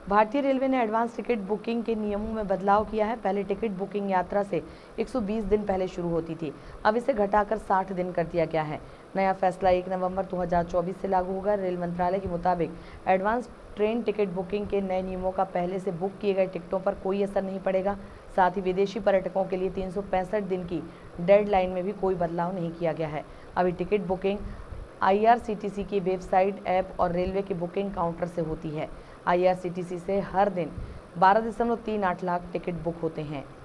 भारतीय रेलवे ने advance ticket booking के नियमों में बदलाव किया है। पहले टिकट बुकिंग यात्रा से 120 दिन पहले शुरू होती थी, अब इसे घटाकर 60 दिन कर दिया गया है। नया फैसला 1 नवंबर 2024 से लागू होगा। रेल मंत्रालय के मुताबिक एडवांस ट्रेन टिकट बुकिंग के नए नियमों का पहले से बुक किए गए टिकटों पर कोई असर नहीं पड़ेगा। साथ ही विदेशी पर्यटकों के लिए 365 दिन की डेडलाइन में भी कोई बदलाव नहीं किया गया है। अभी टिकट बुकिंग IRCTC की वेबसाइट, ऐप और रेलवे के बुकिंग काउंटर से होती है। IRCTC से हर दिन 12.38 लाख टिकट बुक होते हैं।